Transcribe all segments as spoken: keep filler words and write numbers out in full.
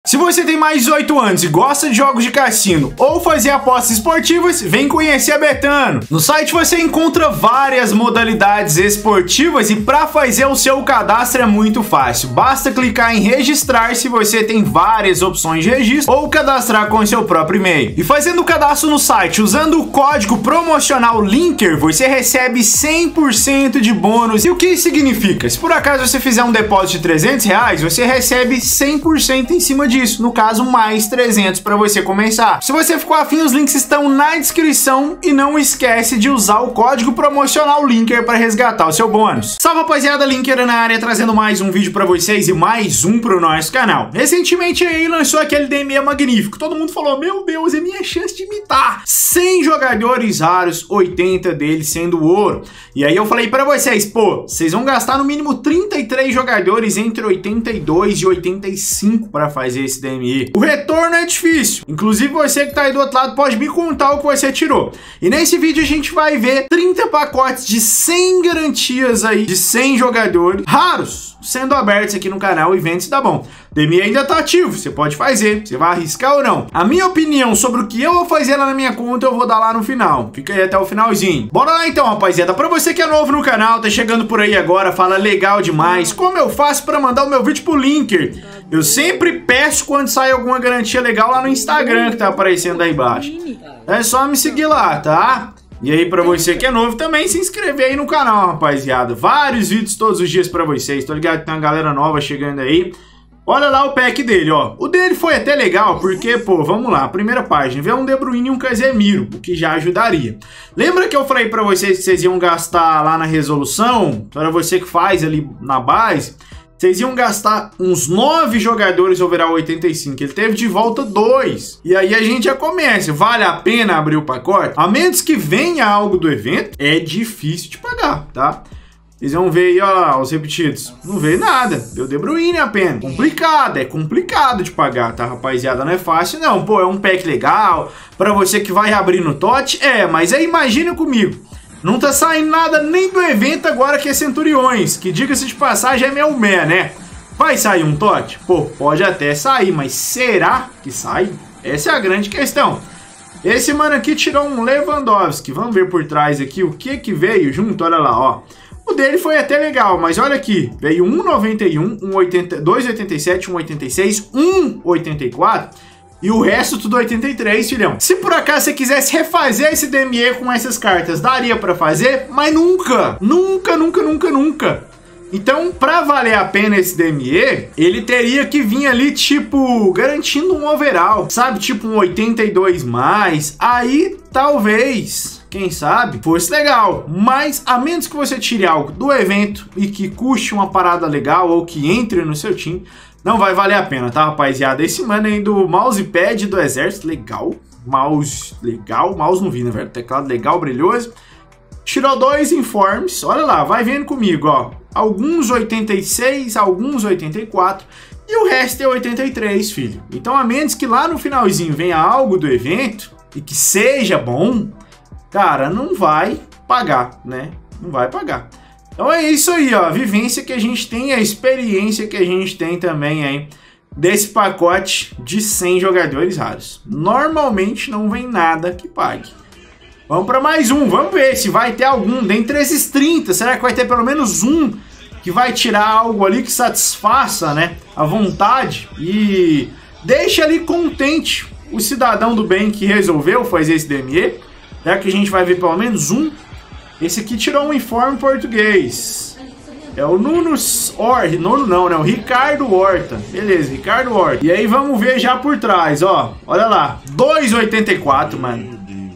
Se você tem mais de dezoito anos e gosta de jogos de cassino ou fazer apostas esportivas, vem conhecer a Betano. No site você encontra várias modalidades esportivas e para fazer o seu cadastro é muito fácil. Basta clicar em registrar se você tem várias opções de registro ou cadastrar com seu próprio e-mail. E fazendo o cadastro no site usando o código promocional LINKER, você recebe cem por cento de bônus. E o que isso significa? Se por acaso você fizer um depósito de trezentos reais, você recebe cem por cento em cima disso. No caso, mais trezentos para você começar. Se você ficou afim, os links estão na descrição e não esquece de usar o código promocional LINKER para resgatar o seu bônus. Salve, rapaziada, LINKER na área, trazendo mais um vídeo para vocês e mais um pro nosso canal. Recentemente aí lançou aquele D M E magnífico. Todo mundo falou, meu Deus, é minha chance de imitar. cem jogadores raros, oitenta deles sendo ouro. E aí eu falei para vocês, pô, vocês vão gastar no mínimo trinta e três jogadores entre oitenta e dois e oitenta e cinco para fazer esse D M E. O retorno é difícil. Inclusive você que tá aí do outro lado pode me contar o que você tirou. E nesse vídeo a gente vai ver trinta pacotes de cem garantias aí, de cem jogadores raros sendo abertos aqui no canal e vendo se dá bom. O D M E ainda tá ativo, você pode fazer, você vai arriscar ou não. A minha opinião sobre o que eu vou fazer lá na minha conta eu vou dar lá no final. Fica aí até o finalzinho. Bora lá então, rapaziada. Pra você que é novo no canal, tá chegando por aí agora, fala legal demais. Como eu faço pra mandar o meu vídeo pro LINKER? Eu sempre peço quando sai alguma garantia legal lá no Instagram que tá aparecendo aí embaixo. É só me seguir lá, tá? E aí, pra você que é novo, também se inscrever aí no canal, rapaziada. Vários vídeos todos os dias pra vocês. Tô ligado que tem uma galera nova chegando aí. Olha lá o pack dele, ó. O dele foi até legal, porque, pô, vamos lá. Primeira página, vê um De Bruyne e um Casemiro, o que já ajudaria. Lembra que eu falei pra vocês que vocês iam gastar lá na resolução? Para você que faz ali na base, vocês iam gastar uns nove jogadores overall oitenta e cinco. Ele teve de volta dois. E aí a gente já começa. Vale a pena abrir o pacote? A menos que venha algo do evento, é difícil de pagar, tá? Vocês vão ver aí, ó lá, os repetidos. Não veio nada. Deu De Bruyne apenas. Complicado, é complicado de pagar, tá, rapaziada? Não é fácil, não. Pô, é um pack legal. Pra você que vai abrir no T O T, é. Mas aí imagina comigo. Não tá saindo nada nem do evento agora que é Centuriões, que diga-se de passagem é meu mé, né? Vai sair um T O T? Pô, pode até sair, mas será que sai? Essa é a grande questão. Esse mano aqui tirou um Lewandowski. Vamos ver por trás aqui o que que veio junto, olha lá, ó. O dele foi até legal, mas olha aqui, veio um noventa e um, um oitenta, dois oitenta e sete, um oitenta e seis, um oitenta e quatro... E o resto tudo oitenta e três, filhão. Se por acaso você quisesse refazer esse D M E com essas cartas, daria pra fazer, mas nunca, nunca, nunca, nunca, nunca. Então, pra valer a pena esse D M E, ele teria que vir ali, tipo, garantindo um overall, sabe? Tipo um oitenta e dois mais. Aí, talvez, quem sabe, fosse legal. Mas, a menos que você tire algo do evento e que custe uma parada legal ou que entre no seu time, não vai valer a pena, tá, rapaziada? Esse mano aí do mousepad do exército, legal. Mouse legal, mouse não vi, né, velho? Teclado legal, brilhoso. Tirou dois informes, olha lá, vai vendo comigo, ó. Alguns oitenta e seis, alguns oitenta e quatro e o resto é oitenta e três, filho. Então, a menos que lá no finalzinho venha algo do evento e que seja bom, cara, não vai pagar, né? Não vai pagar. Então é isso aí, ó, a vivência que a gente tem, a experiência que a gente tem também aí desse pacote de cem jogadores raros. Normalmente não vem nada que pague. Vamos para mais um, vamos ver se vai ter algum dentre esses trinta, será que vai ter pelo menos um que vai tirar algo ali que satisfaça, né, a vontade e deixa ali contente o cidadão do bem que resolveu fazer esse D M E? Será que a gente vai ver pelo menos um? Esse aqui tirou um informe português. É o Nuno Horta. Nuno não, né? O Ricardo Horta. Beleza, Ricardo Horta. E aí vamos ver já por trás, ó. Olha lá. dois oitenta e quatro, mano.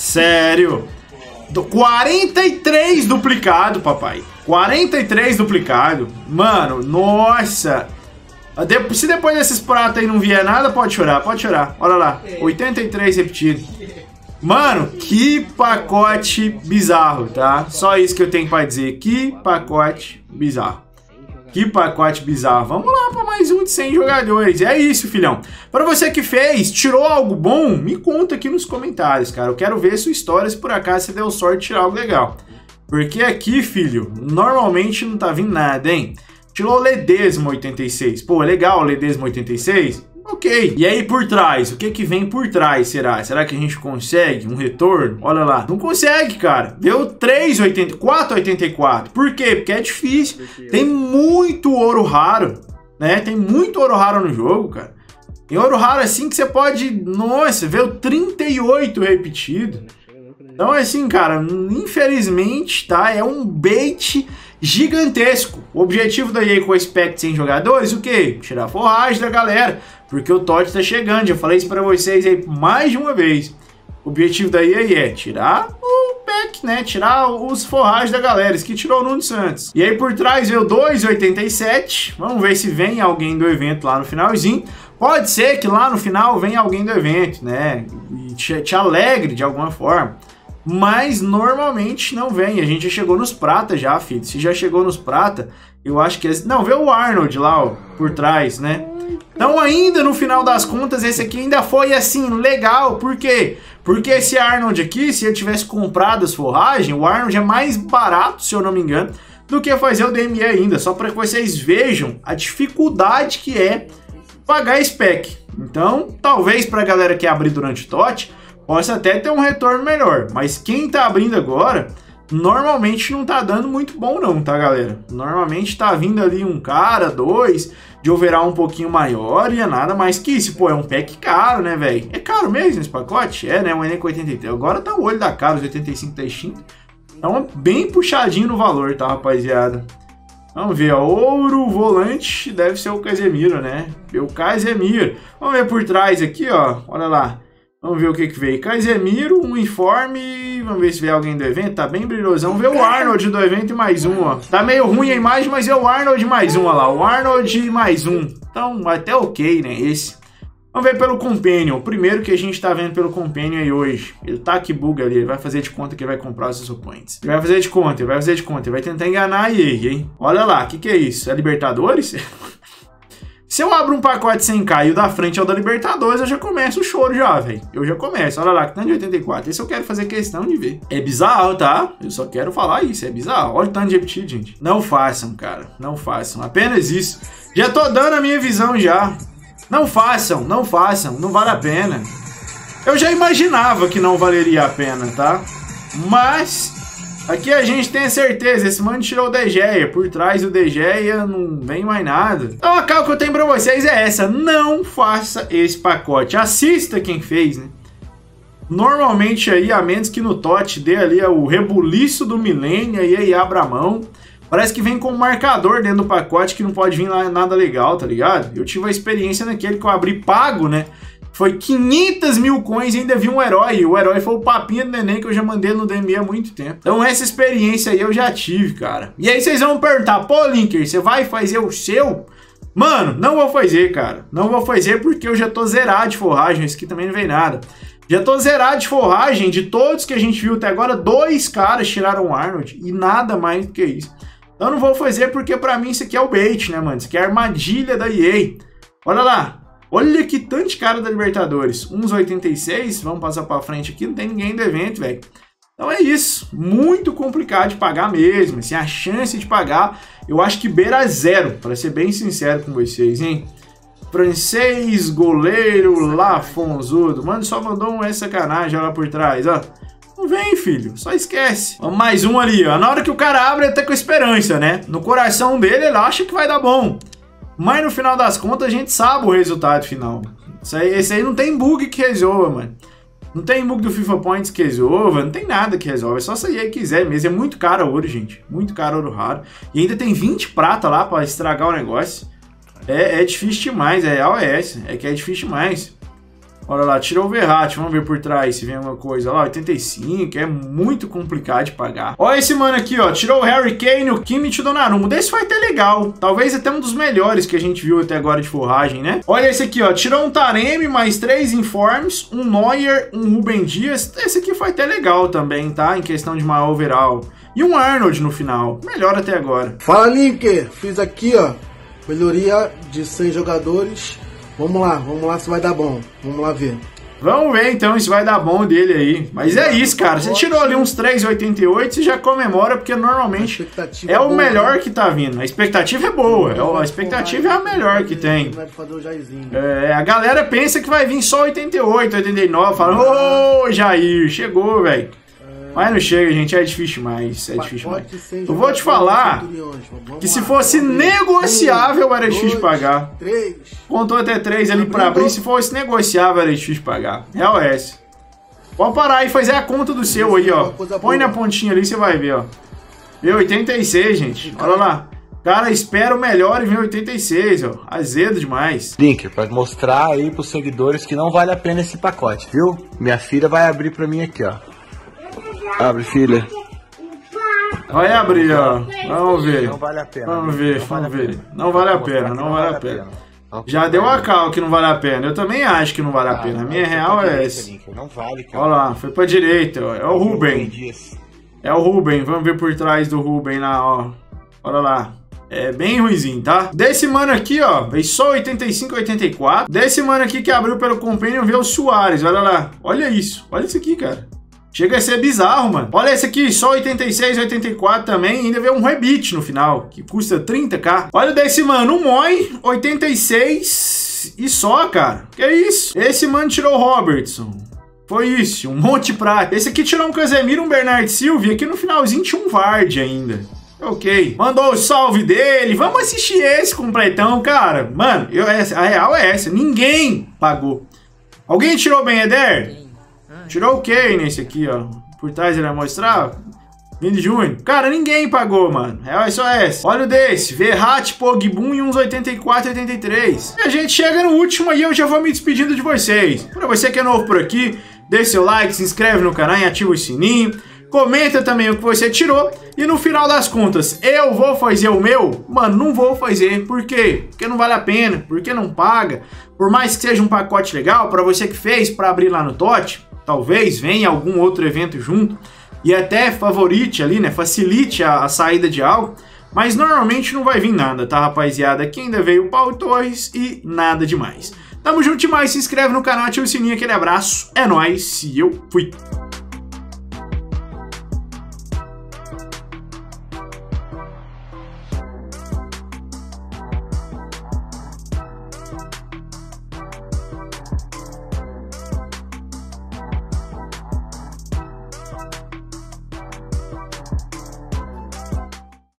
Sério. quarenta e três duplicado, papai. quarenta e três duplicado. Mano, nossa. Se depois desses pratos aí não vier nada, pode chorar, pode chorar. Olha lá. oitenta e três repetido. Mano, que pacote bizarro, tá? Só isso que eu tenho pra dizer. Que pacote bizarro. Que pacote bizarro. Vamos lá para mais um de cem jogadores. É isso, filhão. Para você que fez, tirou algo bom, me conta aqui nos comentários, cara. Eu quero ver sua história se por acaso você deu sorte de tirar algo legal. Porque aqui, filho, normalmente não tá vindo nada, hein? Tirou o Ledesma oitenta e seis. Pô, legal o Ledesma oitenta e seis. Ok. E aí por trás? O que que vem por trás, será? Será que a gente consegue um retorno? Olha lá. Não consegue, cara. Deu três vírgula oitenta e quatro. quatro vírgula oitenta e quatro. Por quê? Porque é difícil. Tem muito ouro raro, né? Tem muito ouro raro no jogo, cara. Tem ouro raro assim que você pode... Nossa, ver o trinta e oito repetido. Então, assim, cara, infelizmente, tá? É um bait gigantesco. O objetivo da E A com o Spec sem jogadores, o quê? Tirar a forragem da galera. Porque o T O T tá chegando. Já falei isso pra vocês aí mais de uma vez. O objetivo da E A é tirar o pack, né? Tirar os forragens da galera. Isso que tirou o Nuno Santos. E aí por trás veio dois vírgula oitenta e sete. Vamos ver se vem alguém do evento lá no finalzinho. Pode ser que lá no final venha alguém do evento, né? E te, te alegre de alguma forma. Mas normalmente não vem. A gente já chegou nos prata já, filho. Se já chegou nos prata, eu acho que... Não, vê o Arnold lá, ó, por trás, né? Então ainda no final das contas, esse aqui ainda foi assim, legal. Por quê? Porque esse Arnold aqui, se eu tivesse comprado as forragens, o Arnold é mais barato, se eu não me engano, do que fazer o D M E ainda. Só para que vocês vejam a dificuldade que é pagar spec. Então, talvez para a galera que abrir durante o T O T, possa até ter um retorno melhor. Mas quem tá abrindo agora, normalmente não tá dando muito bom não, tá, galera? Normalmente tá vindo ali um cara, dois, de overall um pouquinho maior e é nada mais que isso. Pô, é um pack caro, né, velho? É caro mesmo esse pacote? É, né? Um Enem com oitenta e três. Agora tá o olho da cara, os oitenta e cinco tá extinto. Então, bem puxadinho no valor, tá, rapaziada? Vamos ver, ó. Ouro volante deve ser o Casemiro, né? O Casemiro. Vamos ver por trás aqui, ó. Olha lá. Vamos ver o que que veio. Casemiro, um uniforme. Vamos ver se vê alguém do evento. Tá bem brilhosão. Vamos ver o Arnold do evento e mais um, ó. Tá meio ruim a imagem, mas é o Arnold mais um, ó lá. O Arnold mais um. Então, até ok, né? Esse. Vamos ver pelo Companion. O primeiro que a gente tá vendo pelo Companion aí hoje. Ele tá que buga ali. Ele vai fazer de conta que ele vai comprar os seus points. Ele vai fazer de conta, ele vai fazer de conta. Ele vai tentar enganar a E A, hein? Olha lá, o que que é isso? É Libertadores? Se eu abro um pacote sem K e o da frente é o da Libertadores, eu já começo o choro já, velho. Eu já começo. Olha lá, que tanto de oitenta e quatro. Esse eu quero fazer questão de ver. É bizarro, tá? Eu só quero falar isso. É bizarro. Olha o tanto de repetido, gente. Não façam, cara. Não façam. Apenas isso. Já tô dando a minha visão já. Não façam. Não façam. Não vale a pena. Eu já imaginava que não valeria a pena, tá? Mas... aqui a gente tem a certeza, esse mano tirou o De Gea, por trás do De Gea não vem mais nada. Então a cal que eu tenho pra vocês é essa, não faça esse pacote, assista quem fez, né? Normalmente aí, a menos que no T O T dê ali o rebuliço do milênio e aí abra a mão, parece que vem com um marcador dentro do pacote que não pode vir lá nada legal, tá ligado? Eu tive a experiência naquele que eu abri pago, né? Foi quinhentas mil coins e ainda vi um herói. O herói foi o papinha do neném que eu já mandei no D M E há muito tempo. Então essa experiência aí eu já tive, cara. E aí vocês vão perguntar, pô, Linker, você vai fazer o seu? Mano, não vou fazer, cara. Não vou fazer porque eu já tô zerado de forragem. Isso aqui também não veio nada. Já tô zerado de forragem. De todos que a gente viu até agora, dois caras tiraram o Arnold. E nada mais do que isso. Então não vou fazer porque pra mim isso aqui é o bait, né, mano? Isso aqui é a armadilha da E A. Olha lá. Olha que tanto de cara da Libertadores. uns oitenta e seis, vamos passar pra frente aqui, não tem ninguém do evento, velho. Então é isso, muito complicado de pagar mesmo, assim, a chance de pagar, eu acho que beira zero, para ser bem sincero com vocês, hein. Francês, goleiro, Lafonzudo, mano, só mandou um essa sacanagem lá por trás, ó. Não vem, filho, só esquece. Vamos mais um ali, ó, na hora que o cara abre, ele tá com esperança, né. No coração dele, ele acha que vai dar bom. Mas no final das contas a gente sabe o resultado final. Isso aí, esse aí não tem bug que resolva, mano. Não tem bug do FIFA Points que resolva, não tem nada que resolva. É só se aí quiser mesmo. É muito caro ouro, gente. Muito caro ouro raro. E ainda tem vinte prata lá pra estragar o negócio. É, é difícil demais, é A O S. É que é difícil demais. Olha lá, tirou o Verratti, vamos ver por trás se vem alguma coisa. Olha lá, oitenta e cinco, é muito complicado de pagar. Olha esse mano aqui, ó, tirou o Harry Kane, o Kimmich e o Donnarumma. Desse foi até legal, talvez até um dos melhores que a gente viu até agora de forragem, né? Olha esse aqui, ó, tirou um Taremi, mais três informes, um Neuer, um Rubem Dias. Esse aqui foi até legal também, tá? Em questão de maior overall. E um Arnold no final, melhor até agora. Fala, Linker, fiz aqui, ó, melhoria de cem jogadores. Vamos lá, vamos lá se vai dar bom. Vamos lá ver. Vamos ver então se vai dar bom dele aí. Mas é isso, cara. Você tirou ali uns três e oitenta e oito, você já comemora, porque normalmente é o melhor que tá vindo. A expectativa é boa. A expectativa é a melhor que tem. É, a galera pensa que vai vir só oitenta e oito, oitenta e nove, falando, ô, Jair, chegou, velho. Mas não chega, gente, é difícil demais, é difícil demais. Eu vou te falar que se fosse negociável era difícil de pagar. Contou até três ali pra abrir, se fosse negociável era difícil de pagar. Real é essa. Pode parar e fazer a conta do seu aí, ó. Põe na pontinha ali, você vai ver, ó. Vê oitenta e seis, gente, olha lá. Cara, espera o melhor e vem oitenta e seis, ó. Azedo demais. Link, pra mostrar aí pros seguidores que não vale a pena esse pacote, viu? Minha filha vai abrir pra mim aqui, ó. Abre, filha. Vai abrir, ó. Vamos ver. Não vale a pena. Vamos ver, vamos ver. Não vale a pena, não vale a pena. Já deu a cal que não vale a pena. Eu também acho que não vale a pena. A minha real é essa. Olha lá, foi pra direita, ó. É o Ruben. É o Ruben. Vamos ver por trás do Ruben lá, ó. Olha lá. É bem ruimzinho, tá? Desse mano aqui, ó, veio só oitenta e cinco, oitenta e quatro. Desse mano aqui que abriu pelo Companion veio o Soares, olha lá. Olha isso, olha isso aqui, cara. Chega a ser bizarro, mano. Olha esse aqui, só oitenta e seis, oitenta e quatro também. Ainda veio um Rebite no final, que custa trinta k. Olha desse, mano, um Moi, oitenta e seis e só, cara. Que isso? Esse, mano, tirou o Robertson. Foi isso, um monte de prata. Esse aqui tirou um Casemiro, um Bernard Silva. E aqui no finalzinho tinha um Vardy ainda. Ok. Mandou o salve dele. Vamos assistir esse completão, cara. Mano, eu, a real é essa. Ninguém pagou. Alguém tirou o Ben Yedder? Tirou o Kane nesse aqui, ó. Por trás ele vai mostrar. Vini Júnior. Cara, ninguém pagou, mano. É só essa. Olha o desse. Verratti, Pogbum e uns oitenta e quatro, oitenta e três. E a gente chega no último aí. Eu já vou me despedindo de vocês. Pra você que é novo por aqui, deixa seu like, se inscreve no canal e ativa o sininho. Comenta também o que você tirou. E no final das contas, eu vou fazer o meu? Mano, não vou fazer. Por quê? Porque não vale a pena. Porque não paga. Por mais que seja um pacote legal pra você que fez pra abrir lá no Tote. Talvez venha algum outro evento junto e até favorite ali, né? Facilite a, a saída de algo. Mas normalmente não vai vir nada, tá, rapaziada? Aqui ainda veio o Paulo Torres e nada demais. Tamo junto demais, se inscreve no canal, ativa o sininho, aquele abraço. É nóis e eu fui.